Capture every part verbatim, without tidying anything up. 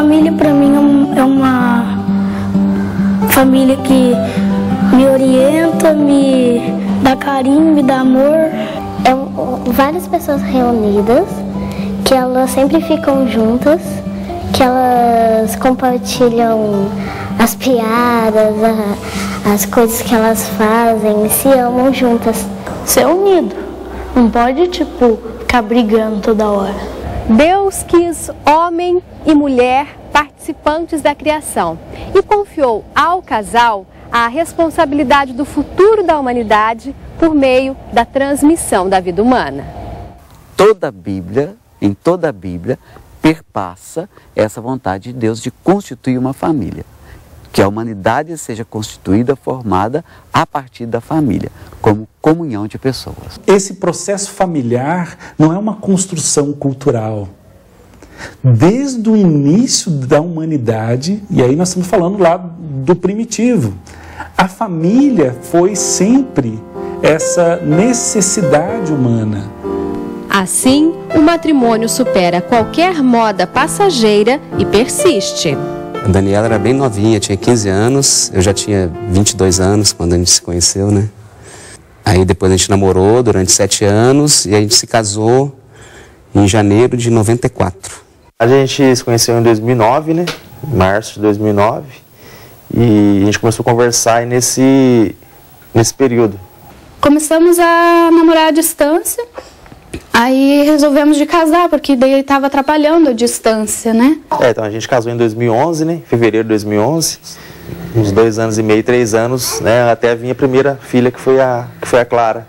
família para mim é uma família que me orienta, me dá carinho, me dá amor. É várias pessoas reunidas, que elas sempre ficam juntas, que elas compartilham as piadas, a, as coisas que elas fazem, se amam juntas. Ser unido, não pode, tipo, ficar brigando toda hora. Deus quis homem e mulher participantes da criação e confiou ao casal a responsabilidade do futuro da humanidade por meio da transmissão da vida humana. Toda a Bíblia, em toda a Bíblia, perpassa essa vontade de Deus de constituir uma família. Que a humanidade seja constituída, formada a partir da família, como comunhão de pessoas. Esse processo familiar não é uma construção cultural. Desde o início da humanidade, e aí nós estamos falando lá do primitivo, a família foi sempre essa necessidade humana. Assim, o matrimônio supera qualquer moda passageira e persiste. A Daniela era bem novinha, tinha quinze anos, eu já tinha vinte e dois anos quando a gente se conheceu, né? Aí depois a gente namorou durante sete anos e a gente se casou em janeiro de noventa e quatro. A gente se conheceu em dois mil e nove, né? Em março de dois mil e nove. E a gente começou a conversar nesse, nesse período. Começamos a namorar à distância. Aí resolvemos de casar, porque daí estava atrapalhando a distância, né? É, então a gente casou em dois mil e onze, né? Em fevereiro de dois mil e onze. Uns dois anos e meio, três anos, né? Até a minha primeira filha, que foi a, que foi a Clara.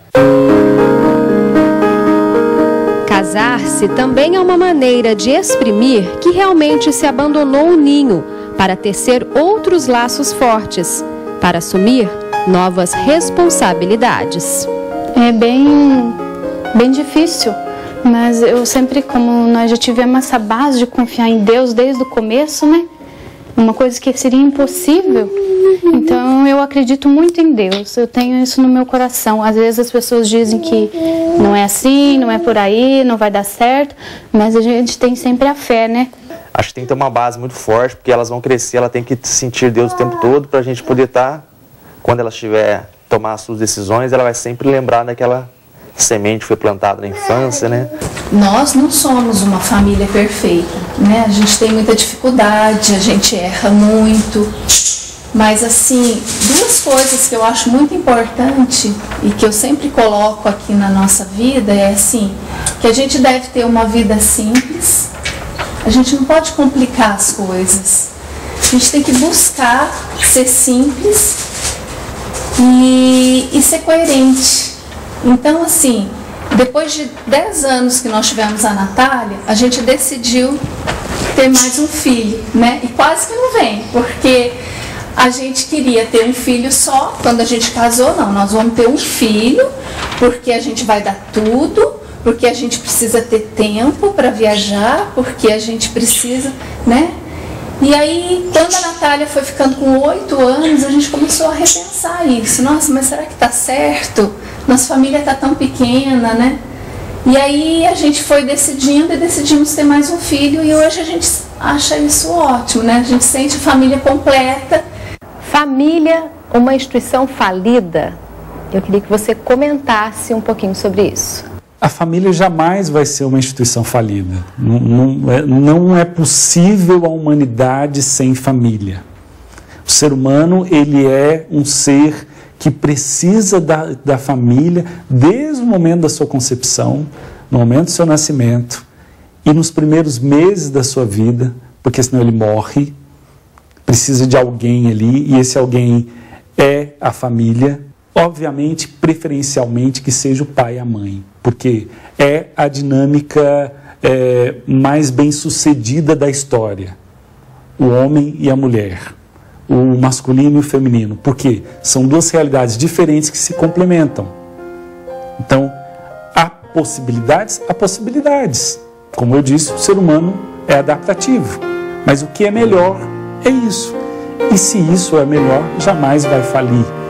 Casar-se também é uma maneira de exprimir que realmente se abandonou o ninho para tecer outros laços fortes, para assumir novas responsabilidades. É bem... bem difícil, mas eu sempre, como nós já tivemos essa base de confiar em Deus desde o começo, né? Uma coisa que seria impossível. Então eu acredito muito em Deus, eu tenho isso no meu coração. Às vezes as pessoas dizem que não é assim, não é por aí, não vai dar certo, mas a gente tem sempre a fé, né? Acho que tem que ter uma base muito forte, porque elas vão crescer, ela tem que sentir Deus o tempo todo para a gente poder estar, quando ela estiver tomar as suas decisões, ela vai sempre lembrar daquela semente que foi plantada na infância, né? Nós não somos uma família perfeita, né? A gente tem muita dificuldade, a gente erra muito, mas assim, duas coisas que eu acho muito importante e que eu sempre coloco aqui na nossa vida é assim, que a gente deve ter uma vida simples, a gente não pode complicar as coisas, a gente tem que buscar ser simples e, e ser coerente. Então, assim, depois de dez anos que nós tivemos a Natália, a gente decidiu ter mais um filho, né? E quase que não vem, porque a gente queria ter um filho só. Quando a gente casou, não, nós vamos ter um filho, porque a gente vai dar tudo, porque a gente precisa ter tempo para viajar, porque a gente precisa, né? E aí, quando a Natália foi ficando com oito anos, a gente começou a repensar isso. Nossa, mas será que tá certo? Nossa família tá tão pequena, né? E aí a gente foi decidindo e decidimos ter mais um filho e hoje a gente acha isso ótimo, né? A gente sente a família completa. Família, uma instituição falida? Eu queria que você comentasse um pouquinho sobre isso. A família jamais vai ser uma instituição falida. Não, não, é, não é possível a humanidade sem família. O ser humano, ele é um ser que precisa da, da família desde o momento da sua concepção, no momento do seu nascimento e nos primeiros meses da sua vida, porque senão ele morre, precisa de alguém ali e esse alguém é a família. Obviamente, preferencialmente que seja o pai e a mãe, porque é a dinâmica é, mais bem sucedida da história, o homem e a mulher. O masculino e o feminino, porque são duas realidades diferentes que se complementam. Então, há possibilidades, há possibilidades. Como eu disse, o ser humano é adaptativo, mas o que é melhor é isso. E se isso é melhor, jamais vai falir.